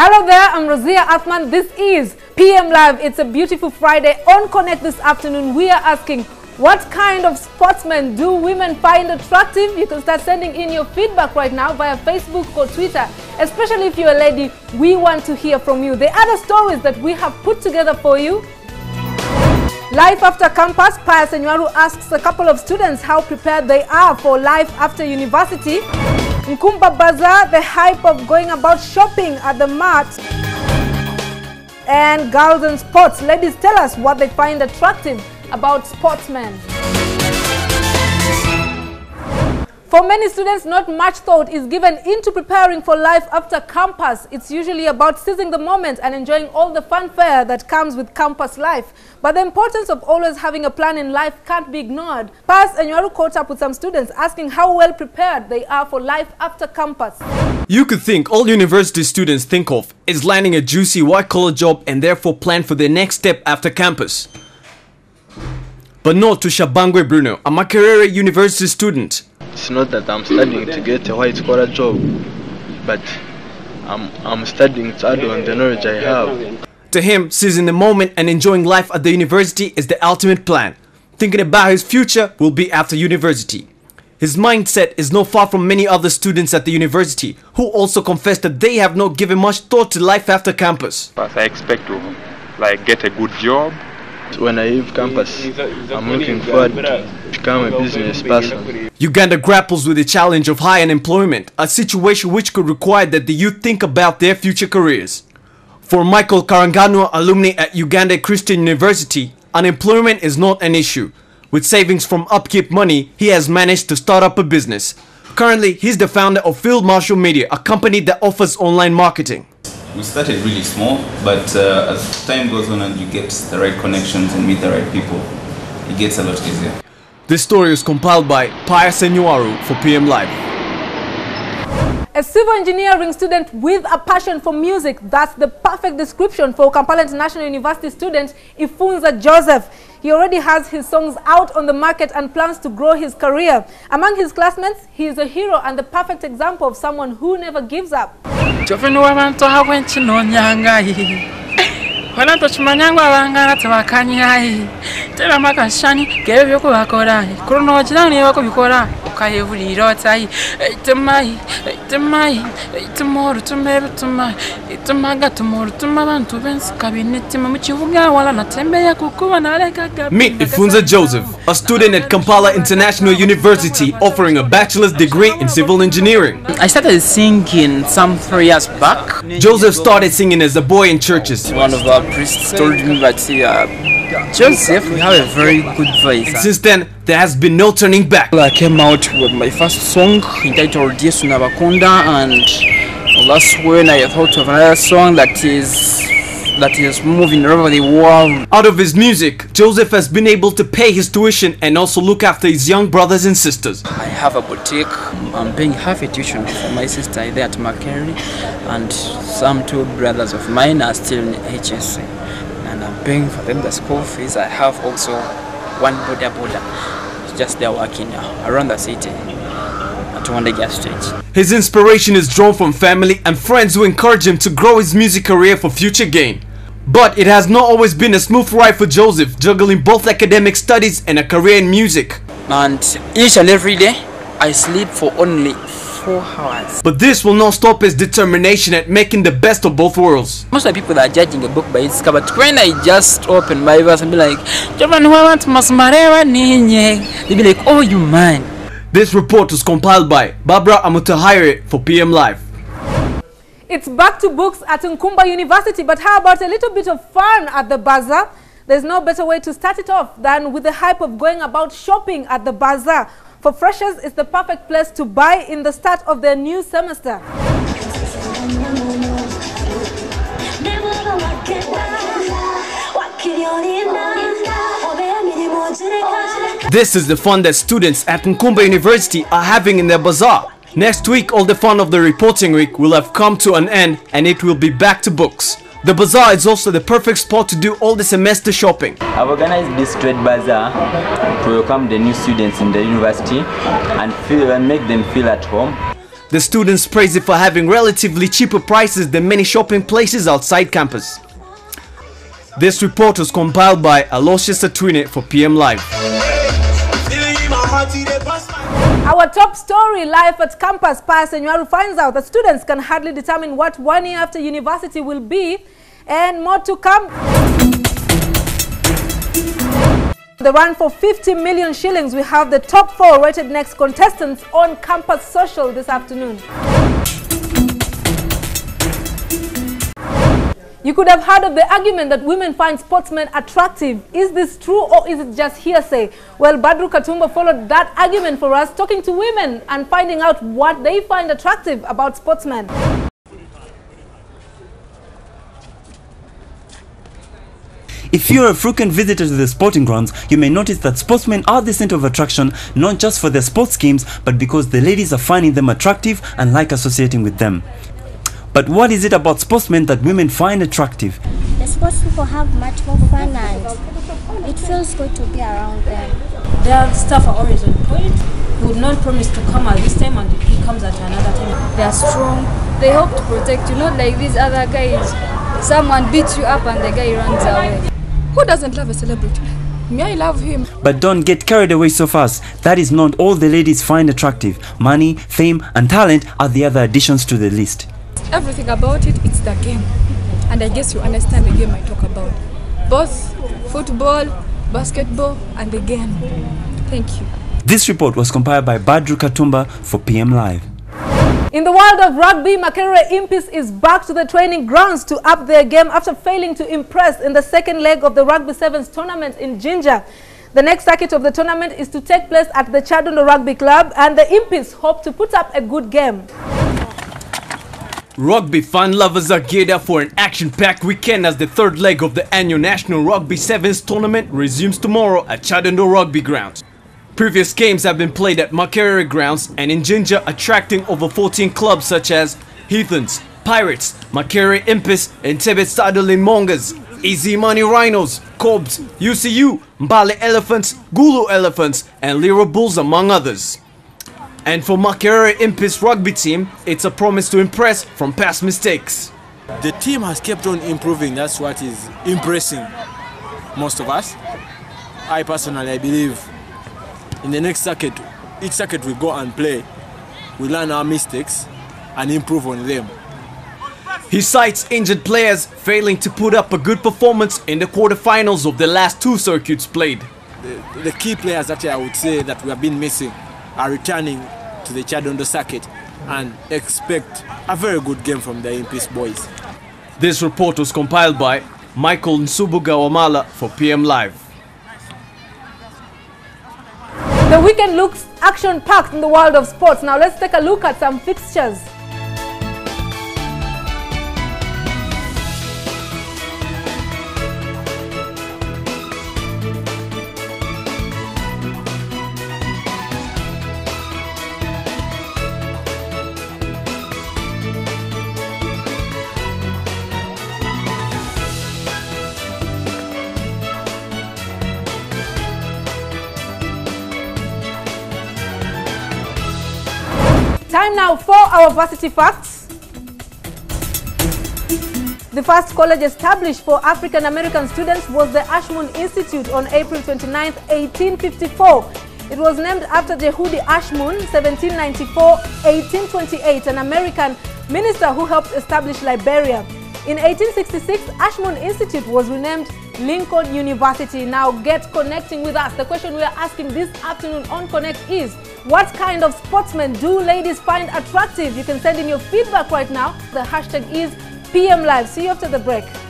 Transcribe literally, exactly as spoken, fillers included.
Hello there, I'm Razia Athman. This is P M Live. It's a beautiful Friday. On Connect this afternoon, we are asking, what kind of sportsmen do women find attractive? You can start sending in your feedback right now via Facebook or Twitter. Especially if you're a lady, we want to hear from you. The other stories that we have put together for you. Life after campus, Pius Enywaru asks a couple of students how prepared they are for life after university. Nkumba Bazaar, the hype of going about shopping at the mart. And girls and sports. Ladies, tell us what they find attractive about sportsmen. For many students, not much thought is given into preparing for life after campus. It's usually about seizing the moment and enjoying all the fanfare that comes with campus life. But the importance of always having a plan in life can't be ignored. Pius Enywaru caught up with some students asking how well prepared they are for life after campus. You could think all university students think of is landing a juicy white-collar job and therefore plan for their next step after campus. But not to Shabangwe Bruno, a Makerere University student. It's not that I'm studying to get a white-collar job, but I'm, I'm studying to add on the knowledge I have. To him, seizing the moment and enjoying life at the university is the ultimate plan. Thinking about his future will be after university. His mindset is not far from many other students at the university who also confess that they have not given much thought to life after campus. I expect to like get a good job. When I leave campus, I'm looking forward to become a business person. Uganda grapples with the challenge of high unemployment, a situation which could require that the youth think about their future careers. For Michael Karanganwa, alumni at Uganda Christian University, unemployment is not an issue. With savings from Upkeep Money, he has managed to start up a business. Currently, he's the founder of Field Marshal Media, a company that offers online marketing. We started really small, but uh, as time goes on and you get the right connections and meet the right people, it gets a lot easier. This story was compiled by Pius Enywaru for P M Live. A civil engineering student with a passion for music, that's the perfect description for Kampala International University student Ifunza Joseph. He already has his songs out on the market and plans to grow his career. Among his classmates, he is a hero and the perfect example of someone who never gives up. Wala tochimanyangwa bangana tabakanyai tera makashani kebyo ko bakora kuruno wajina ni bako bikora ukayevuliro tai itemai itemai itemoru tumebe tumai itemaga tumoru tumabantu bensi kabineti mu kivuga wala natembeya kukuba naleka. Meet Ifunza Joseph, a student at Kampala International University offering a bachelor's degree in civil engineering. I started singing some three years back. Joseph started singing as a boy in churches. One of our priests told me that uh, Joseph, you have a very good voice. Since then, there has been no turning back. I came out with my first song entitled Yesu Nabakonda, and that's when I thought of another song that is that is moving over the world. Out of his music, Joseph has been able to pay his tuition and also look after his young brothers and sisters. I have a boutique. I'm paying half a tuition for my sister there at Makerere, and some two brothers of mine are still in H S C, and I'm paying for them the school fees. I have also one border border. It's just they're working now around the city at one gas stage. His inspiration is drawn from family and friends who encourage him to grow his music career for future gain. But it has not always been a smooth ride for Joseph, juggling both academic studies and a career in music. And each and every day, I sleep for only four hours. But this will not stop his determination at making the best of both worlds. Most of the people that are judging a book by its cover, but when I just open my verse and be like, they'll be like, oh, you man. This report was compiled by Barbara Amutahire for P M Live. It's back to books at Nkumba University, but how about a little bit of fun at the bazaar? There's no better way to start it off than with the hype of going about shopping at the bazaar. For freshers, it's the perfect place to buy in the start of their new semester. This is the fun that students at Nkumba University are having in their bazaar. Next week, all the fun of the reporting week will have come to an end and it will be back to books. The bazaar is also the perfect spot to do all the semester shopping. I've organized this trade bazaar to welcome the new students in the university and, feel, and make them feel at home. The students praise it for having relatively cheaper prices than many shopping places outside campus. This report was compiled by Aloysius Atwine for P M Live. Our top story, life at campus. Pa Senwaru finds out that students can hardly determine what one year after university will be, and more to come. The run for fifty million shillings. We have the top four rated next contestants on Campus Social this afternoon. You could have heard of the argument that women find sportsmen attractive. Is this true or is it just hearsay? Well, Badru Katumba followed that argument for us, talking to women and finding out what they find attractive about sportsmen. If you're a frequent visitor to the sporting grounds, you may notice that sportsmen are the center of attraction, not just for their sports games, but because the ladies are finding them attractive and like associating with them. But what is it about sportsmen that women find attractive? The sports people have much more fun and it feels good to be around them. Their staff are always on point. He would not promise to come at this time and he comes at another time. They are strong. They help to protect you, not like these other guys. Someone beats you up and the guy runs away. Who doesn't love a celebrity? Me, I love him. But don't get carried away so fast. That is not all the ladies find attractive. Money, fame, and talent are the other additions to the list. Everything about it, it's the game. And I guess you understand the game I talk about. Both football, basketball, and the game. Thank you. This report was compiled by Badru Katumba for P M Live. In the world of rugby, Makerere Impis is back to the training grounds to up their game after failing to impress in the second leg of the Rugby Sevens tournament in Jinja. The next circuit of the tournament is to take place at the Chadondo Rugby Club, and the Impis hope to put up a good game. Rugby fan lovers are geared up for an action-packed weekend as the third leg of the annual National Rugby Sevens tournament resumes tomorrow at Chadondo Rugby Grounds. Previous games have been played at Makerere grounds and in Jinja, attracting over fourteen clubs such as Heathens, Pirates, Makerere Impis, and Tebet Sadolin Mongas, Easy Money Rhinos, Cobs, U C U, Mbale Elephants, Gulu Elephants, and Lira Bulls, among others. And for Makerere Impis rugby team, it's a promise to impress from past mistakes. The team has kept on improving. That's what is impressing most of us. I personally, I believe in the next circuit, each circuit we go and play, we learn our mistakes and improve on them. He cites injured players failing to put up a good performance in the quarterfinals of the last two circuits played. The, the key players that I would say that we have been missing are returning to the Chadondo circuit and expect a very good game from the Impis boys. This report was compiled by Michael Nsubuga Wamala for P M Live. The weekend looks action-packed in the world of sports. Now let's take a look at some fixtures. Time now for our varsity facts. The first college established for African American students was the Ashmun Institute on April twenty-ninth, eighteen fifty-four. It was named after Jehudi Ashmun, seventeen ninety-four to eighteen twenty-eight, an American minister who helped establish Liberia. In eighteen sixty-six, Ashmun Institute was renamed Lincoln University. Now get connecting with us. The question we are asking this afternoon on Connect is, what kind of sportsmen do ladies find attractive? You can send in your feedback right now. The hashtag is P M Live. See you after the break.